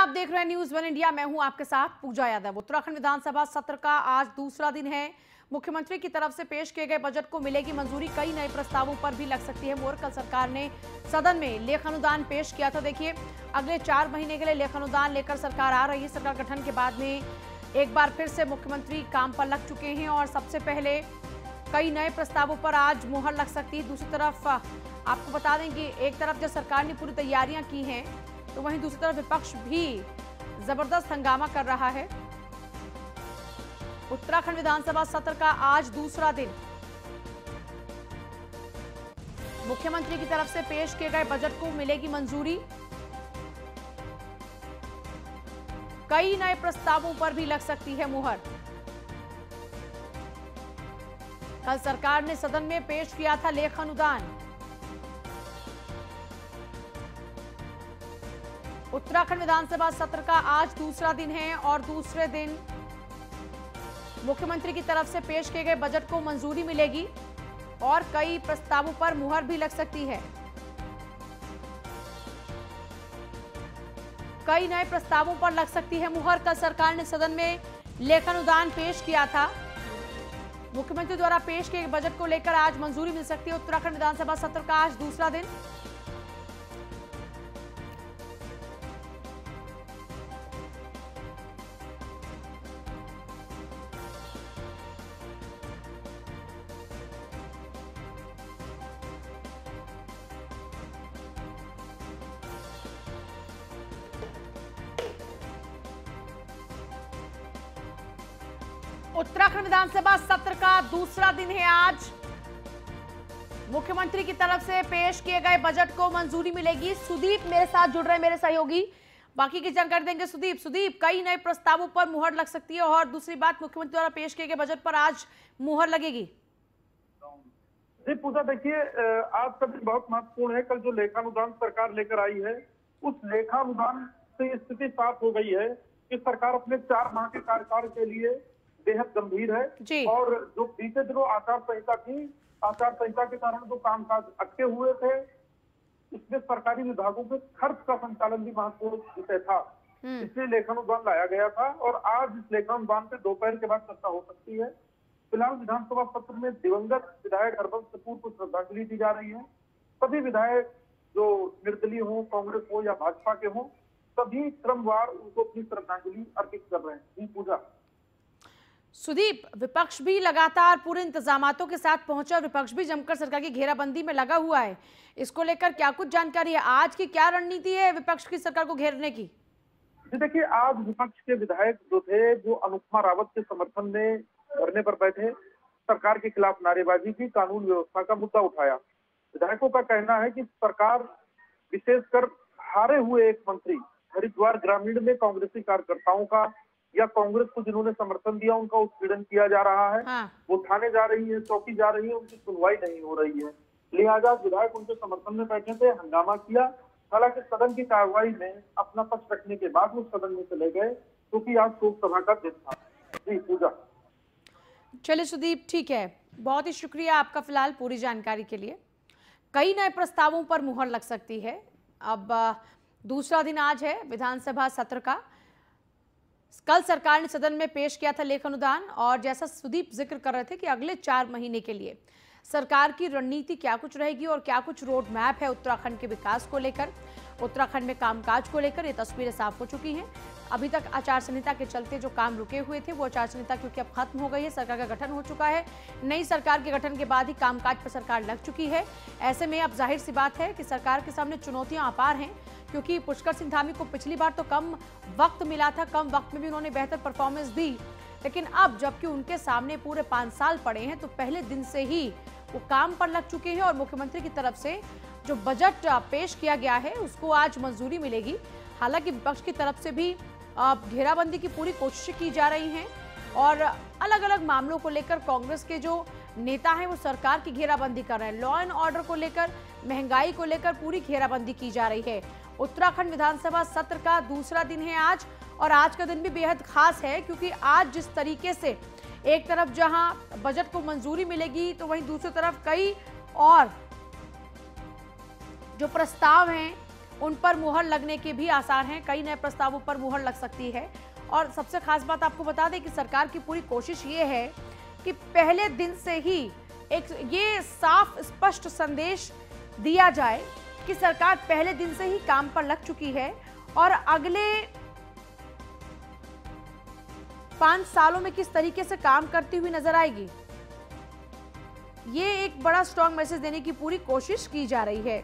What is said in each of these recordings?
आप देख रहे हैं न्यूज़ वन इंडिया। मैं हूं आपके साथ पूजा यादव। उत्तराखंड विधानसभा सत्र का आज दूसरा दिन है। मुख्यमंत्री की तरफ से पेश किए गए बजट को मिलेगी मंजूरी। कई नए प्रस्तावों पर भी लग सकती है मोहर। कल सरकार ने सदन में लेखानुदान पेश किया था। देखिए, अगले 4 महीने के लिए लेखानुदान लेकर सरकार आ रही है। सरकार गठन के बाद में एक बार फिर से मुख्यमंत्री काम पर लग चुके हैं और सबसे पहले कई नए प्रस्तावों पर आज मुहर लग सकती है। दूसरी तरफ आपको बता दें कि एक तरफ जब सरकार ने पूरी तैयारियां की हैं, तो वहीं दूसरी तरफ विपक्ष भी जबरदस्त हंगामा कर रहा है। उत्तराखंड विधानसभा सत्र का आज दूसरा दिन। मुख्यमंत्री की तरफ से पेश किए गए बजट को मिलेगी मंजूरी। कई नए प्रस्तावों पर भी लग सकती है मुहर। कल सरकार ने सदन में पेश किया था लेखानुदान। उत्तराखंड विधानसभा सत्र का आज दूसरा दिन है और दूसरे दिन मुख्यमंत्री की तरफ से पेश किए गए बजट को मंजूरी मिलेगी और कई प्रस्तावों पर मुहर भी लग सकती है। कई नए प्रस्तावों पर लग सकती है मुहर। कल सरकार ने सदन में लेखानुदान पेश किया था। मुख्यमंत्री द्वारा पेश किए गए बजट को लेकर आज मंजूरी मिल सकती है। उत्तराखंड विधानसभा सत्र का आज दूसरा दिन। उत्तराखंड विधानसभा सत्र का दूसरा दिन है आज। मुख्यमंत्री की तरफ से पेश किए गए बजट को मंजूरी मिलेगी। सुदीप मेरे साथ जुड़ रहे हैं, मेरे सहयोगी, बाकी की जानकारी देंगे। सुदीप, कई नए प्रस्तावों पर मुहर लग सकती है और दूसरी बात, मुख्यमंत्री द्वारा पेश किए गए बजट पर आज मुहर लगेगी। जी पूजा, देखिए आज का दिन बहुत महत्वपूर्ण है। कल जो लेखानुदान सरकार लेकर आई है, उस लेखानुदान से स्थिति साफ हो गई है कि सरकार अपने 4 माह के कार्यकाल के लिए बेहद गंभीर है। और जो बीते दिनों आचार संहिता थी, आचार संहिता के कारण जो कामकाज अटके हुए थे, इसमें सरकारी विभागों के खर्च का संचालन भी महत्वपूर्ण विषय था। इसलिए लेखानुदान लाया गया था और आज इस लेखानुदान पे दोपहर के बाद चर्चा हो सकती है। फिलहाल विधानसभा सत्र में दिवंगत विधायक हरबंस कपूर को श्रद्धांजलि दी जा रही है। सभी विधायक जो निर्दलीय हो, कांग्रेस हो या भाजपा के हो, सभी क्रमवार उनको अपनी श्रद्धांजलि अर्पित कर रहे हैं। जी पूजा। सुदीप, विपक्ष भी लगातार पूरे इंतजामातों के साथ पहुंचा। विपक्ष भी जमकर सरकार की घेराबंदी में लगा हुआ है। इसको लेकर क्या कुछ जानकारी है? आज की क्या रणनीति है विपक्ष की सरकार को घेरने की? जी देखिए, आज विपक्ष के विधायक जो थे वो अनुपमा रावत के समर्थन में धरने पर बैठे, सरकार के खिलाफ नारेबाजी की, कानून व्यवस्था का मुद्दा उठाया। विधायकों का कहना है कि सरकार, विशेषकर हारे हुए एक मंत्री, हरिद्वार ग्रामीण में कांग्रेसी कार्यकर्ताओं का या कांग्रेस को जिन्होंने समर्थन दिया उनका उत्पीड़न किया जा रहा है। वो थाने जा रही है, चौकी जा रही है, उनकी सुनवाई नहीं हो रही है। लिहाजा विधायक उनके समर्थन में बैठे थे, हंगामा किया। हालांकि सदन की कार्रवाई में अपना पक्ष रखने के बाद वो सदन में चले गए, क्योंकि आज शोक सभा का दिन था। जी पूजा। चलिए सुदीप, ठीक है, बहुत ही शुक्रिया आपका फिलहाल पूरी जानकारी के लिए। कई नए प्रस्तावों पर मुहर लग सकती है। अब दूसरा दिन आज है विधानसभा सत्र का। कल सरकार ने सदन में पेश किया था लेखानुदान और जैसा सुदीप जिक्र कर रहे थे कि अगले 4 महीने के लिए सरकार की रणनीति क्या कुछ रहेगी और क्या कुछ रोड मैप है उत्तराखंड के विकास को लेकर, उत्तराखंड में कामकाज को लेकर, ये तस्वीरें साफ हो चुकी हैं। अभी तक आचार संहिता के चलते जो काम रुके हुए थे वो आचार संहिता क्योंकि अब खत्म हो गई है, सरकार का गठन हो चुका है। नई सरकार के गठन के बाद ही कामकाज पर सरकार लग चुकी है। ऐसे में अब जाहिर सी बात है कि सरकार के सामने चुनौतियां अपार हैं, क्योंकि पुष्कर सिंह धामी को पिछली बार तो कम वक्त मिला था, कम वक्त में भी उन्होंने बेहतर परफॉर्मेंस दी, लेकिन अब जबकि उनके सामने पूरे 5 साल पड़े हैं, तो पहले दिन से ही वो काम पर लग चुके हैं और मुख्यमंत्री की तरफ से जो बजट पेश किया गया है उसको आज मंजूरी मिलेगी। हालांकि विपक्ष की तरफ से भी घेराबंदी की पूरी कोशिश की जा रही है और अलग अलग मामलों को लेकर कांग्रेस के जो नेता हैं वो सरकार की घेराबंदी कर रहे हैं। लॉ एंड ऑर्डर को लेकर, महंगाई को लेकर पूरी घेराबंदी की जा रही है। उत्तराखंड विधानसभा सत्र का दूसरा दिन है आज और आज का दिन भी बेहद खास है, क्योंकि आज जिस तरीके से एक तरफ जहां बजट को मंजूरी मिलेगी, तो वहीं दूसरी तरफ कई और जो प्रस्ताव हैं उन पर मुहर लगने के भी आसार हैं। कई नए प्रस्तावों पर मुहर लग सकती है। और सबसे खास बात आपको बता दें कि सरकार की पूरी कोशिश ये है कि पहले दिन से ही एक ये साफ स्पष्ट संदेश दिया जाए कि सरकार पहले दिन से ही काम पर लग चुकी है और अगले 5 सालों में किस तरीके से काम करती हुई नजर आएगी। ये एक बड़ा स्ट्रॉन्ग मैसेज देने की पूरी कोशिश की जा रही है।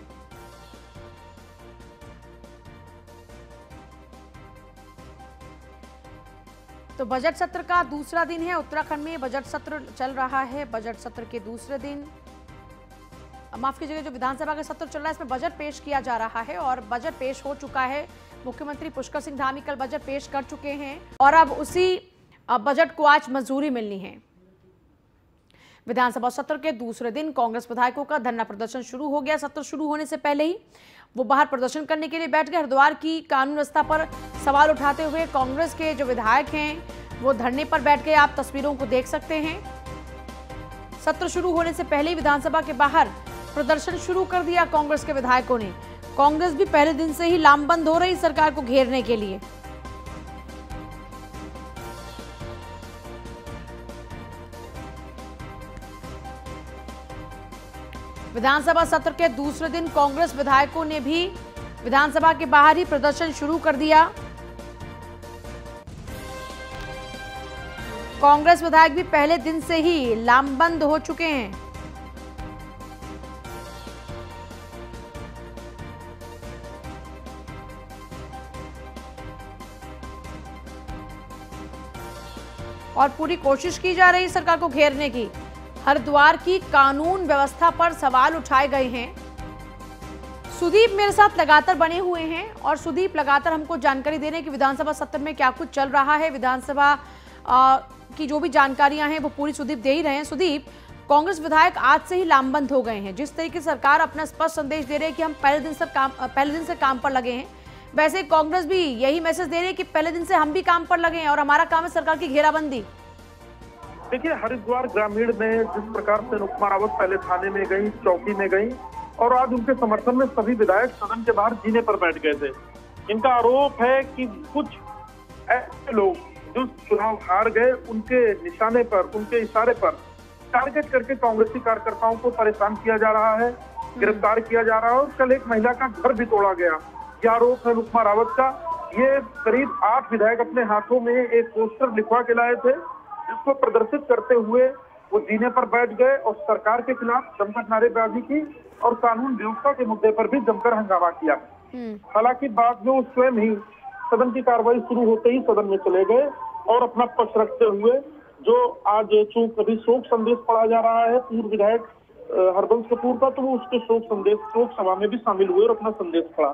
तो बजट सत्र का दूसरा दिन है। उत्तराखंड में बजट सत्र चल रहा है। बजट सत्र के दूसरे दिन, माफ कीजिएगा, जो विधानसभा का सत्र चल रहा है इसमें बजट पेश किया जा रहा है और बजट पेश हो चुका है। मुख्यमंत्री पुष्कर सिंह धामी कल बजट पेश कर चुके हैं और अब उसी बजट को आज मंजूरी मिलनी है। विधानसभा सत्र के दूसरे दिन कांग्रेस विधायकों का धरना प्रदर्शन शुरू हो गया। सत्र शुरू होने से पहले ही वो बाहर प्रदर्शन करने के लिए बैठ गए। हरिद्वार की कानून व्यवस्था पर सवाल उठाते हुए कांग्रेस के जो विधायक हैं वो धरने पर बैठ गए। आप तस्वीरों को देख सकते हैं। सत्र शुरू होने से पहले ही विधानसभा के बाहर प्रदर्शन शुरू कर दिया कांग्रेस के विधायकों ने। कांग्रेस भी पहले दिन से ही लामबंद हो रही सरकार को घेरने के लिए। विधानसभा सत्र के दूसरे दिन कांग्रेस विधायकों ने भी विधानसभा के बाहर ही प्रदर्शन शुरू कर दिया। कांग्रेस विधायक भी पहले दिन से ही लामबंद हो चुके हैं। और पूरी कोशिश की जा रही है सरकार को घेरने की। हरिद्वार की कानून व्यवस्था पर सवाल उठाए गए हैं। सुदीप मेरे साथ लगातार बने हुए हैं और सुदीप लगातार हमको जानकारी दे रहे हैं कि विधानसभा सत्र में क्या कुछ चल रहा है। विधानसभा की जो भी जानकारियां हैं वो पूरी सुदीप दे ही रहे हैं। सुदीप, कांग्रेस विधायक आज से ही लामबंद हो गए हैं। जिस तरीके से सरकार अपना स्पष्ट संदेश दे रही है कि हम पहले दिन से काम पर लगे हैं, वैसे कांग्रेस भी यही मैसेज दे रही है कि पहले दिन से हम भी काम पर लगे हैं और हमारा काम है सरकार की घेराबंदी। देखिए, हरिद्वार ग्रामीण में जिस प्रकार से अनुपमा रावत पहले थाने में गई, चौकी में गई और आज उनके समर्थन में सभी विधायक सदन के बाहर जीने पर बैठ गए थे। इनका आरोप है कि कुछ ऐसे लोग जो चुनाव हार गए उनके निशाने पर, उनके इशारे पर टारगेट करके कांग्रेसी कार्यकर्ताओं को परेशान किया जा रहा है, गिरफ्तार किया जा रहा है और कल एक महिला का घर भी तोड़ा गया। यह आरोप है अनुपमा रावत का। ये करीब 8 विधायक अपने हाथों में एक पोस्टर लिखवा के लाए थे, इसको प्रदर्शित करते हुए वो जीने पर बैठ गए और सरकार के खिलाफ जमकर नारेबाजी की और कानून व्यवस्था के मुद्दे पर भी जमकर हंगामा किया। हालांकि बाद में वो स्वयं ही सदन की कार्रवाई शुरू होते ही सदन में चले गए और अपना पक्ष रखते हुए, जो आज चूंकि अभी शोक संदेश पढ़ा जा रहा है पूर्व विधायक हरबंश कपूर का, तो वो उसके शोक सभा में भी शामिल हुए और अपना संदेश पढ़ा।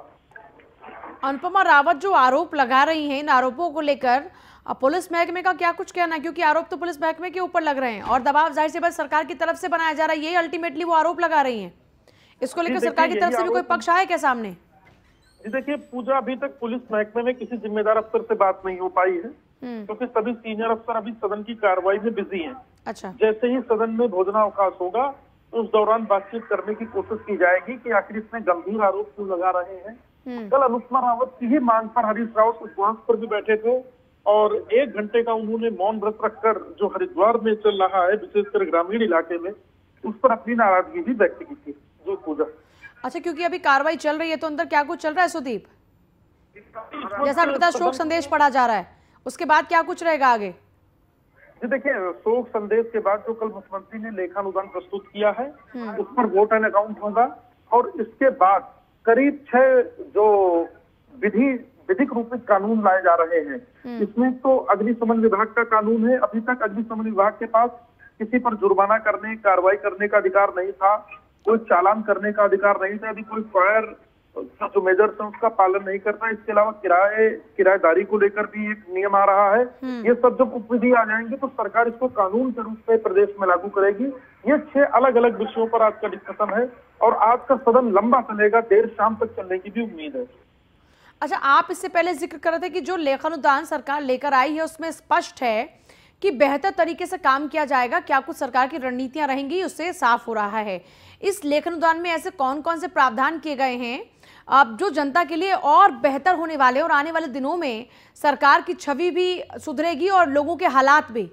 अनुपमा रावत जो आरोप लगा रही हैं, इन आरोपों को लेकर पुलिस महकमे का क्या कुछ कहना है? क्योंकि आरोप तो पुलिस महकमे के ऊपर लग रहे हैं और दबाव जाहिर सी बात सरकार की तरफ से बनाया जा रहा है। यही अल्टीमेटली वो आरोप लगा रही हैं। इसको लेकर सरकार की तरफ से भी कोई पक्ष आया क्या सामने? जी देखिए पूजा, अभी तक पुलिस महकमे में किसी जिम्मेदार अफसर से बात नहीं हो पाई है क्योंकि सभी सीनियर अफसर अभी सदन की कार्रवाई में बिजी हैं। अच्छा, जैसे ही सदन में भोजनावकाश होगा उस दौरान बातचीत करने की कोशिश की जाएगी कि आखिर इसमें गंभीर आरोप क्यों लगा रहे हैं। कल अनुपमा रावत की ही मांग पर हरीश रावत उपवास पर भी बैठे थे और 1 घंटे का उन्होंने मौन व्रत रखकर जो हरिद्वार में चल रहा है विशेषकर ग्रामीण इलाके में, उस पर अपनी नाराजगी भी व्यक्त की थी। जो पूजा, अच्छा, क्योंकि अभी कार्रवाई चल रही है तो अंदर क्या कुछ चल रहा है सुदीप? जैसा आपने बताया शोक संदेश पढ़ा जा रहा है, उसके बाद क्या कुछ रहेगा आगे? जी देखिए, शोक संदेश के बाद जो कल मुख्यमंत्री ने लेखानुदान प्रस्तुत किया है उस पर वोट एंड अकाउंट होगा और इसके बाद करीब 6 जो विधिक रूप में कानून लाए जा रहे हैं। इसमें तो अग्निशमन विभाग का कानून है। अभी तक अग्निशमन विभाग के पास किसी पर जुर्माना करने, कार्रवाई करने का अधिकार नहीं था, कोई चालान करने का अधिकार नहीं था। यदि कोई फायर का जो मेजर्स है उसका पालन नहीं करता। इसके अलावा किराएदारी को लेकर भी एक नियम आ रहा है। ये सब जब उपविधि आ जाएंगे तो सरकार इसको कानून के रूप में प्रदेश में लागू करेगी। ये 6 अलग अलग विषयों पर आज का डिस्कशन है और आज का सदन लंबा चलेगा, देर शाम तक चलने की भी उम्मीद है। अच्छा, आप इससे पहले जिक्र कर रहे थे कि जो लेखानुदान सरकार लेकर आई है उसमें स्पष्ट है कि बेहतर तरीके से काम किया जाएगा, क्या कुछ सरकार की रणनीतियां रहेंगी, उससे साफ हो रहा है। इस लेखन अनुदान में ऐसे कौन कौन से प्रावधान किए गए हैं अब जो जनता के लिए और बेहतर होने वाले और आने वाले दिनों में सरकार की छवि भी सुधरेगी और लोगों के हालात भी?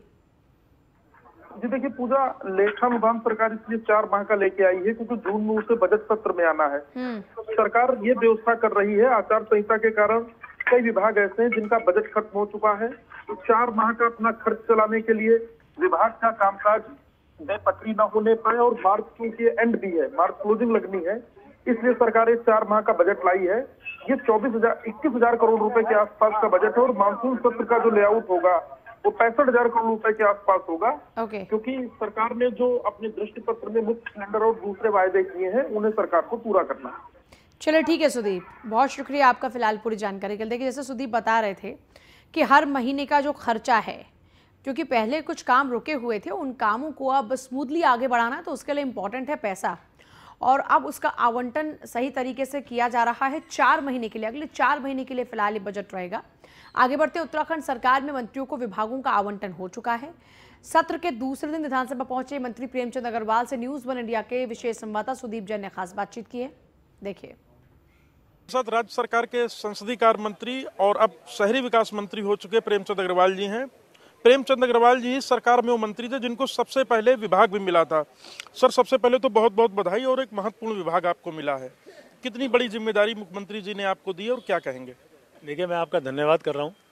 जी देखिए पूजा, लेखानुदान सरकार इसलिए 4 माह का लेके आई है क्योंकि जून में उसे बजट सत्र में आना है। सरकार ये व्यवस्था कर रही है, आचार संहिता के कारण कई विभाग ऐसे हैं जिनका बजट खत्म हो चुका है, तो 4 माह का अपना खर्च चलाने के लिए विभाग का कामकाज बेपटरी न होने पाए, और मार्च क्योंकि एंड भी है, मार्च क्लोजिंग लगनी है, इसलिए सरकार ये 4 माह का बजट लाई है। ये 21,000 करोड़ रुपए के आसपास का बजट है, और मानसून सत्र का जो लेआउट होगा वो 65,000 करोड़ रुपए के आसपास होगा। क्योंकि सरकार ने जो अपने दृष्टि पत्र में मुफ्त सिलेंडर और दूसरे वायदे किए हैं उन्हें सरकार को पूरा करना है। चलिए ठीक है सुदीप, बहुत शुक्रिया आपका फिलहाल पूरी जानकारी के लिए। देखिए जैसे सुदीप बता रहे थे कि हर महीने का जो खर्चा है, क्योंकि पहले कुछ काम रुके हुए थे, उन कामों को अब स्मूथली आगे बढ़ाना है, तो उसके लिए इम्पोर्टेंट है पैसा, और अब उसका आवंटन सही तरीके से किया जा रहा है 4 महीने के लिए। अगले 4 महीने के लिए फिलहाल ये बजट रहेगा। आगे बढ़ते उत्तराखंड सरकार में मंत्रियों को विभागों का आवंटन हो चुका है। सत्र के दूसरे दिन विधानसभा पहुंचे मंत्री प्रेमचंद अग्रवाल से न्यूज वन इंडिया के विशेष संवाददाता सुदीप जैन ने खास बातचीत की है, देखिए। राज्य सरकार के संसदीय कार्य मंत्री और अब शहरी विकास मंत्री हो चुके प्रेमचंद अग्रवाल जी हैं। प्रेमचंद अग्रवाल जी सरकार में वो मंत्री थे जिनको सबसे पहले विभाग भी मिला था। सर सबसे पहले तो बहुत बहुत बधाई, और एक महत्वपूर्ण विभाग आपको मिला है। कितनी बड़ी जिम्मेदारी मुख्यमंत्री जी ने आपको दी है और क्या कहेंगे? देखिए मैं आपका धन्यवाद कर रहा हूँ,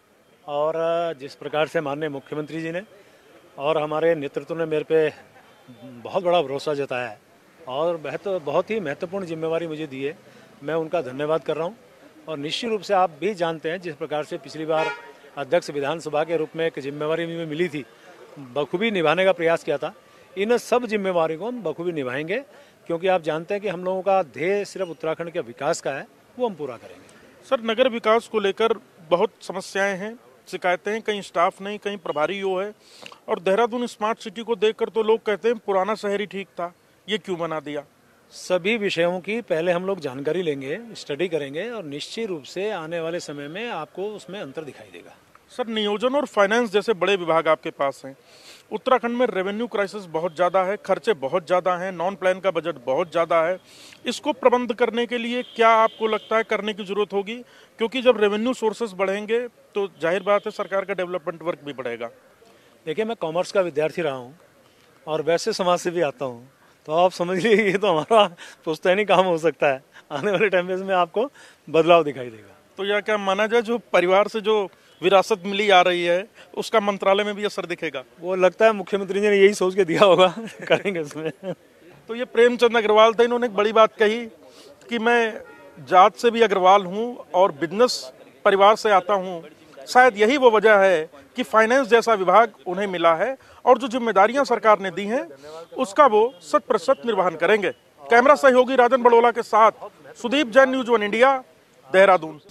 और जिस प्रकार से माननीय मुख्यमंत्री जी ने और हमारे नेतृत्व ने मेरे पे बहुत बड़ा भरोसा जताया है और बहुत ही महत्वपूर्ण जिम्मेवारी मुझे दी है, मैं उनका धन्यवाद कर रहा हूँ। और निश्चित रूप से आप भी जानते हैं जिस प्रकार से पिछली बार अध्यक्ष विधानसभा के रूप में एक जिम्मेवारी मुझे मिली थी, बखूबी निभाने का प्रयास किया था। इन सब जिम्मेवारी को हम बखूबी निभाएंगे, क्योंकि आप जानते हैं कि हम लोगों का ध्येय सिर्फ उत्तराखंड के विकास का है, वो हम पूरा करेंगे। सर नगर विकास को लेकर बहुत समस्याएं हैं, शिकायतें हैं, कहीं स्टाफ नहीं, कहीं प्रभारी वो है, और देहरादून स्मार्ट सिटी को देखकर तो लोग कहते हैं पुराना शहर ही ठीक था, ये क्यों बना दिया? सभी विषयों की पहले हम लोग जानकारी लेंगे, स्टडी करेंगे, और निश्चित रूप से आने वाले समय में आपको उसमें अंतर दिखाई देगा। सर नियोजन और फाइनेंस जैसे बड़े विभाग आपके पास हैं, उत्तराखंड में रेवेन्यू क्राइसिस बहुत ज़्यादा है, खर्चे बहुत ज़्यादा हैं, नॉन प्लान का बजट बहुत ज़्यादा है, इसको प्रबंध करने के लिए क्या आपको लगता है करने की जरूरत होगी? क्योंकि जब रेवेन्यू सोर्सेस बढ़ेंगे तो जाहिर बात है सरकार का डेवलपमेंट वर्क भी बढ़ेगा। देखिए मैं कॉमर्स का विद्यार्थी रहा हूँ और वैसे समाज से भी आता हूँ, तो आप समझ लीजिए ये तो हमारा पुश्तैनी काम हो सकता है, आने वाले टाइम में आपको बदलाव दिखाई देगा। तो यह क्या माना जाए जो परिवार से जो विरासत मिली आ रही है उसका मंत्रालय में भी असर दिखेगा? वो लगता है मुख्यमंत्री जी ने यही सोच के दिया होगा करेंगे उसमें। तो ये प्रेमचंद अग्रवाल थे, इन्होंने एक बड़ी बात कही कि मैं जात से भी अग्रवाल हूँ और बिजनेस परिवार से आता हूँ। शायद यही वो वजह है कि फाइनेंस जैसा विभाग उन्हें मिला है और जो जिम्मेदारियां सरकार ने दी हैं उसका वो 100% निर्वहन करेंगे। कैमरा सहयोगी राजन बड़ोला के साथ Sudeep Jain, news one India, Dehradun.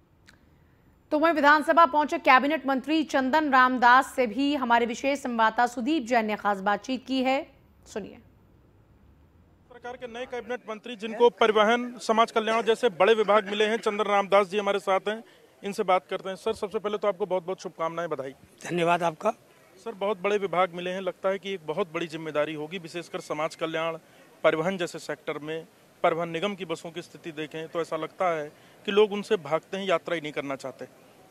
तो वहीं विधानसभा पहुंचे कैबिनेट मंत्री चंदन रामदास से भी हमारे विशेष संवाददाता सुदीप जैन ने खास बातचीत की है, सुनिए। सरकार के नए कैबिनेट मंत्री जिनको परिवहन, समाज कल्याण जैसे बड़े विभाग मिले हैं, चंदन रामदास जी हमारे साथ हैं, इनसे बात करते हैं। सर सबसे पहले तो आपको बहुत बहुत शुभकामनाएं, बधाई। धन्यवाद आपका। सर बहुत बड़े विभाग मिले हैं, लगता है कि एक बहुत बड़ी जिम्मेदारी होगी, विशेषकर समाज कल्याण, परिवहन जैसे सेक्टर में। परिवहन निगम की बसों की स्थिति देखें तो ऐसा लगता है कि लोग उनसे भागते हैं, यात्रा ही नहीं करना चाहते।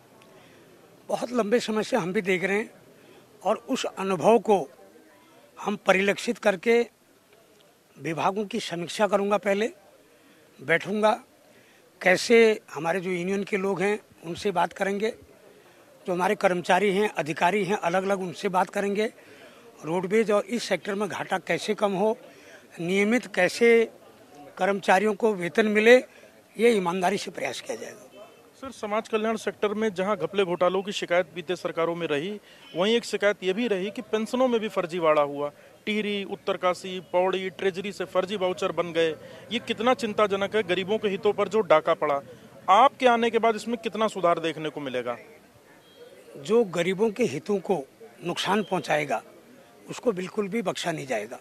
बहुत लंबे समय से हम भी देख रहे हैं और उस अनुभव को हम परिलक्षित करके विभागों की समीक्षा करूंगा। पहले बैठूंगा, कैसे हमारे जो यूनियन के लोग हैं उनसे बात करेंगे, जो हमारे कर्मचारी हैं, अधिकारी हैं, अलग अलग उनसे बात करेंगे। रोडवेज और इस सेक्टर में घाटा कैसे कम हो, नियमित कैसे कर्मचारियों को वेतन मिले, ये ईमानदारी से प्रयास किया जाएगा। सर समाज कल्याण सेक्टर में जहां घपले घोटालों की शिकायत बीते सरकारों में रही, वहीं एक शिकायत ये भी रही कि पेंशनों में भी फर्जीवाड़ा हुआ। टिहरी, उत्तरकाशी, पौड़ी, ट्रेजरी से फर्जी वाउचर बन गए। ये कितना चिंताजनक है, गरीबों के हितों पर जो डाका पड़ा। आपके आने के बाद इसमें कितना सुधार देखने को मिलेगा? जो गरीबों के हितों को नुकसान पहुंचाएगा उसको बिल्कुल भी बख्शा नहीं जाएगा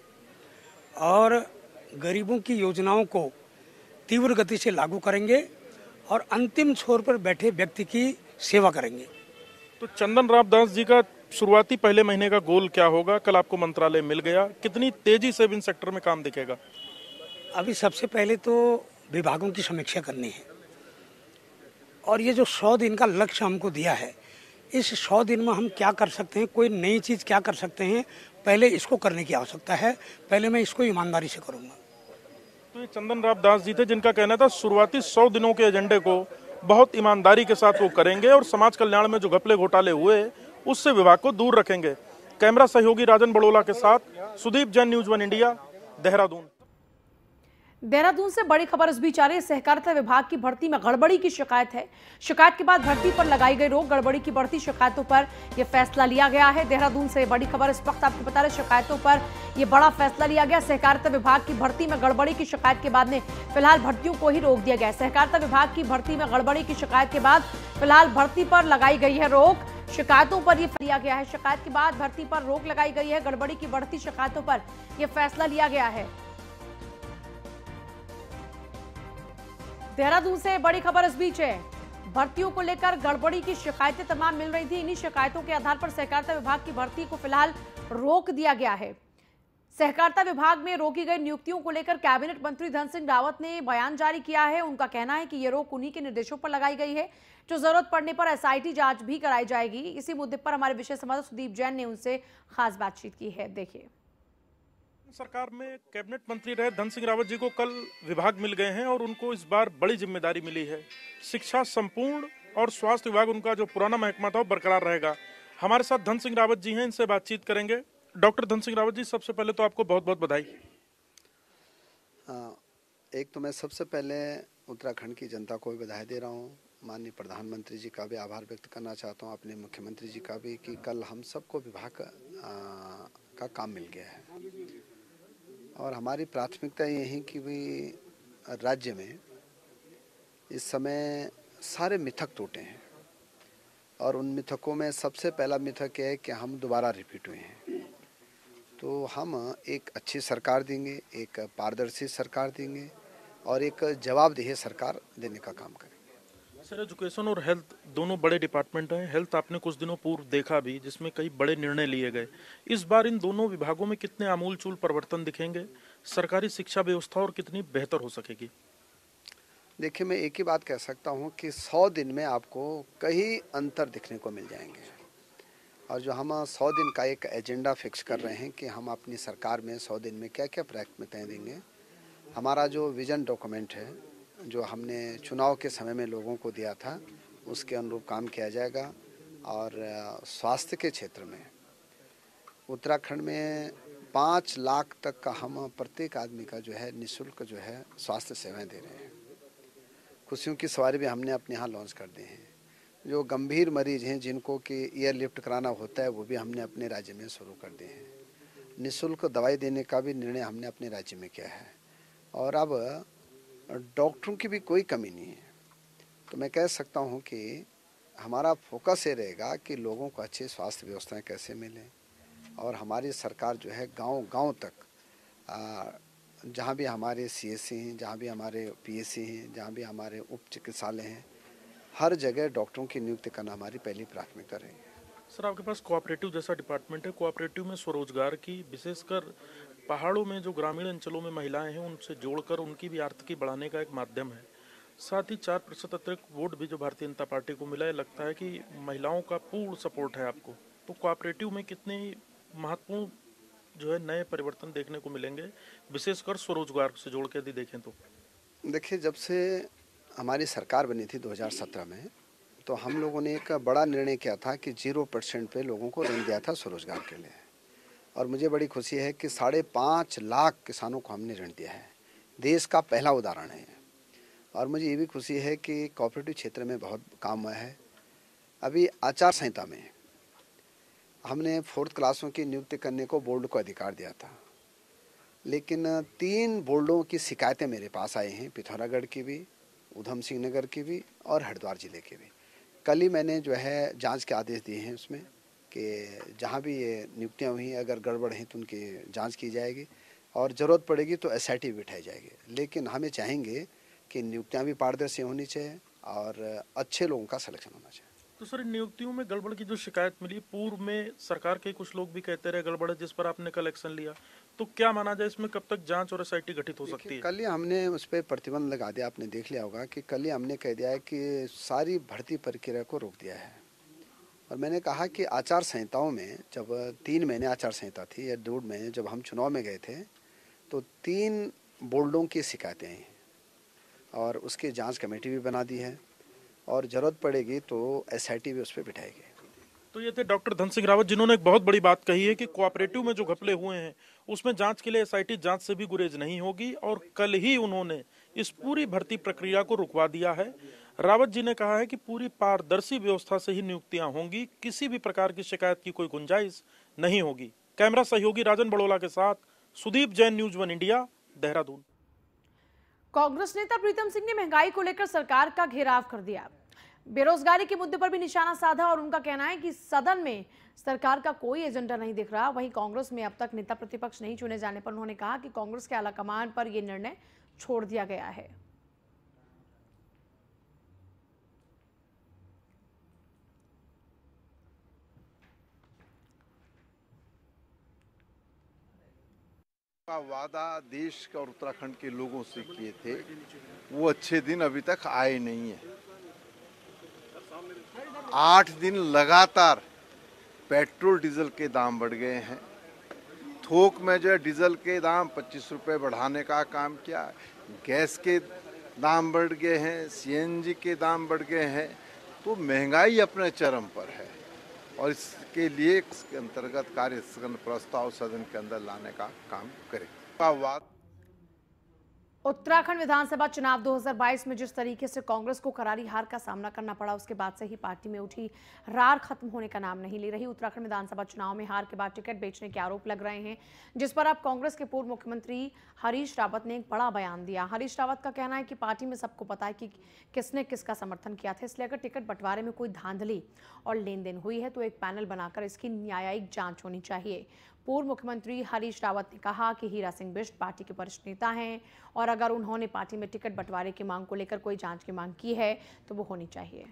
और गरीबों की योजनाओं को तीव्र गति से लागू करेंगे और अंतिम छोर पर बैठे व्यक्ति की सेवा करेंगे। तो चंदन रामदास जी का शुरुआती पहले महीने का गोल क्या होगा? कल आपको मंत्रालय मिल गया, कितनी तेजी से इन सेक्टर में काम दिखेगा? अभी सबसे पहले तो विभागों की समीक्षा करनी है और ये जो 100 दिन का लक्ष्य हमको दिया है, इस 100 दिन में हम क्या कर सकते हैं, कोई नई चीज़ क्या कर सकते हैं, पहले इसको करने की आवश्यकता है। पहले मैं इसको ईमानदारी से करूँगा। तो ये चंदन राव दास जी थे, जिनका कहना था शुरुआती 100 दिनों के एजेंडे को बहुत ईमानदारी के साथ वो करेंगे और समाज कल्याण में जो घपले घोटाले हुए उससे विभाग को दूर रखेंगे। कैमरा सहयोगी राजन बड़ोला के साथ सुदीप जैन, न्यूज़ 1 इंडिया, देहरादून। देहरादून से बड़ी खबर इस बीच आ रही है। सहकारिता विभाग की भर्ती में गड़बड़ी की शिकायत है। शिकायत के बाद भर्ती पर लगाई गई रोक, गड़बड़ी की बढ़ती शिकायतों पर यह फैसला लिया गया है। देहरादून से बड़ी खबर इस वक्त आपको बता रहे, शिकायतों पर यह बड़ा फैसला लिया गया। सहकारिता विभाग की भर्ती में गड़बड़ी की शिकायत के बाद में फिलहाल भर्तियों को ही रोक दिया गया है। सहकारिता विभाग की भर्ती में गड़बड़ी की शिकायत के बाद फिलहाल भर्ती पर लगाई गई है रोक। शिकायतों पर यह लिया गया है। शिकायत के बाद भर्ती पर रोक लगाई गई है। गड़बड़ी की बढ़ती शिकायतों पर यह फैसला लिया गया है। देहरादून से बड़ी खबर इस बीच है। भर्तियों को लेकर गड़बड़ी की शिकायतें तमाम मिल रही थी। इन्हीं शिकायतों के आधार पर सहकारिता विभाग की भर्ती को फिलहाल रोक दिया गया है। सहकारिता विभाग में रोकी गई नियुक्तियों को लेकर कैबिनेट मंत्री धन सिंह रावत ने बयान जारी किया है। उनका कहना है कि यह रोक उन्हीं के निर्देशों पर लगाई गई है। जो जरूरत पड़ने पर एसआईटी जांच भी कराई जाएगी। इसी मुद्दे पर हमारे विशेष संवाददाता सुदीप जैन ने उनसे खास बातचीत की है। देखिए। सरकार में कैबिनेट मंत्री रहे धन सिंह रावत जी को कल विभाग मिल गए हैं और उनको इस बार बड़ी जिम्मेदारी मिली है। शिक्षा संपूर्ण और स्वास्थ्य विभाग, उनका जो पुराना महकमा था वो बरकरार रहेगा। हमारे साथ धन सिंह रावत जी हैं, इनसे बातचीत करेंगे। डॉक्टर धन सिंह रावत जी, सबसे पहले तो आपको बहुत बहुत बधाई। एक तो मैं सबसे पहले उत्तराखंड की जनता को भी बधाई दे रहा हूँ। माननीय प्रधानमंत्री जी का भी आभार व्यक्त करना चाहता हूँ, अपने मुख्यमंत्री जी का भी, कि कल हम सबको विभाग का काम मिल गया है। और हमारी प्राथमिकता ये है कि भी राज्य में इस समय सारे मिथक टूटे हैं और उन मिथकों में सबसे पहला मिथक है कि हम दोबारा रिपीट हुए हैं। तो हम एक अच्छी सरकार देंगे, एक पारदर्शी सरकार देंगे और एक जवाबदेह सरकार देने का काम करेंगे। सर, एजुकेशन और हेल्थ दोनों बड़े डिपार्टमेंट हैं। हेल्थ आपने कुछ दिनों पूर्व देखा भी, जिसमें कई बड़े निर्णय लिए गए। इस बार इन दोनों विभागों में कितने आमूलचूल परिवर्तन दिखेंगे? सरकारी शिक्षा व्यवस्था और कितनी बेहतर हो सकेगी? देखिए, मैं एक ही बात कह सकता हूं कि 100 दिन में आपको कई अंतर दिखने को मिल जाएंगे। और जो हम 100 दिन का एक एजेंडा फिक्स कर रहे हैं कि हम अपनी सरकार में 100 दिन में क्या क्या प्राथमिकताएं देंगे, हमारा जो विजन डॉक्यूमेंट है, जो हमने चुनाव के समय में लोगों को दिया था, उसके अनुरूप काम किया जाएगा। और स्वास्थ्य के क्षेत्र में उत्तराखंड में 5 लाख तक का हम प्रत्येक आदमी का जो है निःशुल्क जो है स्वास्थ्य सेवाएं दे रहे हैं। खुशियों की सवारी भी हमने अपने यहाँ लॉन्च कर दी हैं। जो गंभीर मरीज हैं जिनको कि एयरलिफ्ट कराना होता है, वो भी हमने अपने राज्य में शुरू कर दिए हैं। निःशुल्क दवाई देने का भी निर्णय हमने अपने राज्य में किया है। और अब डॉक्टरों की भी कोई कमी नहीं है। तो मैं कह सकता हूँ कि हमारा फोकस ये रहेगा कि लोगों को अच्छी स्वास्थ्य व्यवस्थाएं कैसे मिलें और हमारी सरकार जो है गांव-गांव तक, जहाँ भी हमारे सीएससी हैं, जहाँ भी हमारे पीएससी हैं, जहाँ भी हमारे उप चिकित्सालय हैं, हर जगह डॉक्टरों की नियुक्ति करना हमारी पहली प्राथमिकता रहेगी। सर, आपके पास कोऑपरेटिव जैसा डिपार्टमेंट है। कोऑपरेटिव में स्वरोजगार की, विशेषकर पहाड़ों में जो ग्रामीण अंचलों में महिलाएं हैं, उनसे जोड़कर उनकी भी आर्थिकी बढ़ाने का एक माध्यम है। साथ ही 4% अतिरिक्त वोट भी जो भारतीय जनता पार्टी को मिला है, लगता है कि महिलाओं का पूर्ण सपोर्ट है आपको। तो कोऑपरेटिव में कितने महत्वपूर्ण जो है नए परिवर्तन देखने को मिलेंगे, विशेषकर स्वरोजगार से जोड़ के यदि देखें तो? देखिए, जब से हमारी सरकार बनी थी 2017 में, तो हम लोगों ने एक बड़ा निर्णय किया था कि 0% पे लोगों को ऋण दिया था स्वरोजगार के लिए। और मुझे बड़ी खुशी है कि 5.5 लाख किसानों को हमने ऋण दिया है। देश का पहला उदाहरण है। और मुझे ये भी खुशी है कि कोऑपरेटिव क्षेत्र में बहुत काम हुआ है। अभी आचार संहिता में हमने 4th क्लासों की नियुक्ति करने को बोर्ड को अधिकार दिया था, लेकिन 3 बोर्डों की शिकायतें मेरे पास आई हैं, पिथौरागढ़ की भी, ऊधम सिंह नगर की भी और हरिद्वार जिले की भी। कल ही मैंने जो है जांच के आदेश दिए हैं उसमें कि जहां भी ये नियुक्तियां हुई हैं, अगर गड़बड़ हैं तो उनकी जांच की जाएगी और ज़रूरत पड़ेगी तो एसआईटी भी बिठाई जाएगी। लेकिन हमें चाहेंगे कि नियुक्तियां भी पारदर्शी होनी चाहिए और अच्छे लोगों का सिलेक्शन होना चाहिए। तो सर, इन नियुक्तियों में गड़बड़ की जो शिकायत मिली, पूर्व में सरकार के कुछ लोग भी कहते रहे गड़बड़ है, जिस पर आपने कल एक्शन लिया, तो क्या माना जाए इसमें कब तक जांच और एसआईटी गठित हो सकती है? कल ही हमने उस पर प्रतिबंध लगा दिया। आपने देख लिया होगा कि कल ही हमने कह दिया है कि सारी भर्ती प्रक्रिया को रोक दिया है। और मैंने कहा कि आचार संहिताओं में जब 3 महीने आचार संहिता थी या 2 महीने जब हम चुनाव में गए थे, तो 3 बोर्डों की शिकायतें आई और उसकी जांच कमेटी भी बना दी है और ज़रूरत पड़ेगी तो एसआईटी भी उस पर बिठाएगी। तो ये थे डॉक्टर धन सिंह रावत, जिन्होंने एक बहुत बड़ी बात कही है कि कोऑपरेटिव में जो घपले हुए हैं उसमें जांच के लिए एसआईटी जांच से भी गुरेज नहीं होगी, और कल ही उन्होंने इस पूरी भर्ती प्रक्रिया को रुकवा दिया है। रावत जी ने कहा है कि पूरी पारदर्शी व्यवस्था से ही नियुक्तियां होंगी, किसी भी प्रकार की शिकायत की कोई गुंजाइश नहीं होगी। कैमरा सहयोगी राजन बड़ोला के साथ सुदीप जैन, न्यूज 1 इंडिया, देहरादून। कांग्रेस नेता प्रीतम सिंह ने महंगाई को लेकर सरकार का घेराव कर दिया। बेरोजगारी के मुद्दे पर भी निशाना साधा और उनका कहना है कि सदन में सरकार का कोई एजेंडा नहीं दिख रहा। वहीं कांग्रेस में अब तक नेता प्रतिपक्ष नहीं चुने जाने पर उन्होंने कहा कि कांग्रेस के आलाकमान पर यह निर्णय छोड़ दिया गया है। का वादा देश और उत्तराखंड के लोगों से किए थे, वो अच्छे दिन अभी तक आए नहीं है। 8 दिन लगातार पेट्रोल डीजल के दाम बढ़ गए हैं। थोक में जो है डीजल के दाम 25 रुपये बढ़ाने का काम किया, गैस के दाम बढ़ गए हैं, सीएनजी के दाम बढ़ गए हैं। तो महंगाई अपने चरम पर है और इसके लिए इसके अंतर्गत कार्य प्रस्ताव सदन के अंदर लाने का काम करें। उत्तराखंड विधानसभा चुनाव 2022 में जिस तरीके से कांग्रेस को करारी हार का सामना करना पड़ा, उसके बाद से ही पार्टी में उठी रार खत्म होने का नाम नहीं ले रही। उत्तराखंड विधानसभा चुनाव में हार के बाद टिकट बेचने के आरोप लग रहे हैं, जिस पर अब कांग्रेस के पूर्व मुख्यमंत्री हरीश रावत ने एक बड़ा बयान दिया। हरीश रावत का कहना है कि पार्टी में सबको पता है कि किसने किसका समर्थन किया था, इसलिए अगर टिकट बंटवारे में कोई धांधली और लेन देन हुई है तो एक पैनल बनाकर इसकी न्यायिक जांच होनी चाहिए। पूर्व मुख्यमंत्री हरीश रावत ने कहा कि हीरा सिंह बिष्ट पार्टी के वरिष्ठ नेता हैं और अगर उन्होंने पार्टी में टिकट बंटवारे की मांग को लेकर कोई जांच की मांग की है तो वो होनी चाहिए।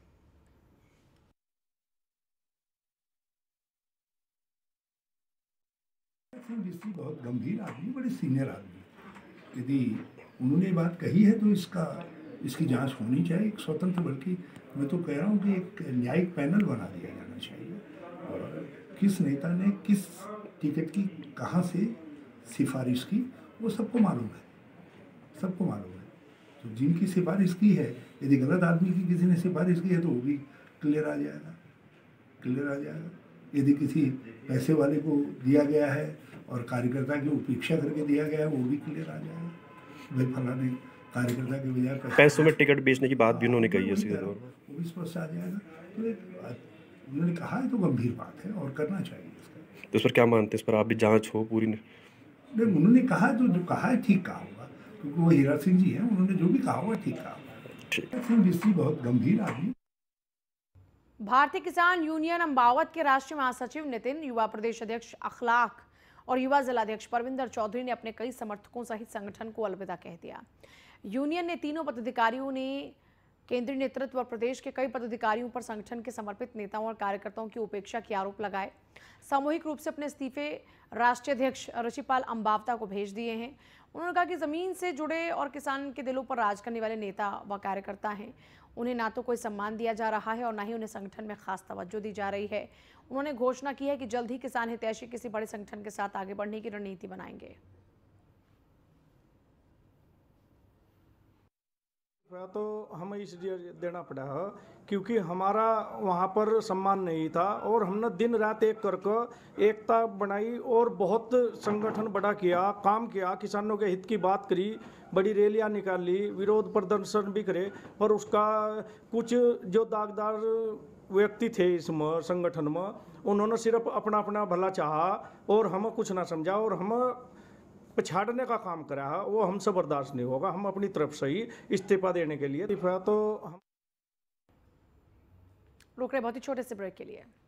बहुत गंभीर आदमी, बड़े सीनियर आदमी, यदि उन्होंने बात कही है तो इसकी जांच होनी चाहिए, एक स्वतंत्र, बल्कि मैं तो कह रहा हूँ कि एक न्यायिक पैनल बना दिया जाना चाहिए। और किस नेता ने किस टिकट की कहाँ से सिफारिश की वो सबको मालूम है, सबको मालूम है। तो जिनकी सिफारिश की है, यदि गलत आदमी की किसी ने सिफारिश की है तो वो भी क्लियर आ जाएगा, क्लियर आ जाएगा। यदि किसी पैसे वाले को दिया गया है और कार्यकर्ता की उपेक्षा करके दिया गया है, वो भी क्लियर आ जाएगा। भाई फलाने कार्यकर्ता के बजाय पैसों में टिकट बेचने की बात भी उन्होंने कही है, सीधे तौर पर वो भी स्पष्ट आ जाएगा। तो उन्होंने कहा है तो गंभीर बात है और करना चाहिए इसका। तो इस पर क्या मानते हैं, इस पर आप भी जांच हो पूरी? नहीं, उन्होंने कहा तो जो कहा है ठीक कहा होगा, क्योंकि वो हीरा सिंह जी हैं, उन्होंने जो भी कहा होगा ठीक कहा होगा। सिंह बिस्सी बहुत गंभीर आदमी। भारतीय किसान यूनियन अम्बावत के राष्ट्रीय महासचिव नितिन, युवा प्रदेश अध्यक्ष अखलाक और युवा जिलाध्यक्ष परविंदर चौधरी ने अपने कई समर्थकों सहित संगठन को अलविदा कह दिया। यूनियन ने तीनों पदाधिकारियों ने केंद्रीय नेतृत्व और प्रदेश के कई पदाधिकारियों पर संगठन के समर्पित नेताओं और कार्यकर्ताओं की उपेक्षा के आरोप लगाए। सामूहिक रूप से अपने इस्तीफे राष्ट्रीय अध्यक्ष ऋषिपाल अम्बावता को भेज दिए हैं। उन्होंने कहा कि जमीन से जुड़े और किसान के दिलों पर राज करने वाले नेता व कार्यकर्ता हैं, उन्हें ना तो कोई सम्मान दिया जा रहा है और ना ही उन्हें संगठन में खास तवज्जो दी जा रही है। उन्होंने घोषणा की है कि जल्द ही किसान हितैषी किसी बड़े संगठन के साथ आगे बढ़ने की रणनीति बनाएंगे। तो हमें इसलिए देना पड़ा है क्योंकि हमारा वहाँ पर सम्मान नहीं था और हमने दिन रात एक करके एकता बनाई और बहुत संगठन बड़ा किया, काम किया, किसानों के हित की बात करी, बड़ी रैलियाँ निकाली, विरोध प्रदर्शन भी करे। पर उसका कुछ जो दागदार व्यक्ति थे इसमें संगठन में, उन्होंने सिर्फ अपना अपना भला चाहा और हमें कुछ ना समझा और हमें पछाड़ने का काम करा है, वो हमसे बर्दाश्त नहीं होगा। हम अपनी तरफ से ही इस्तीफा देने के लिए तो हम रुक रहे बहुत ही छोटे से ब्रेक के लिए।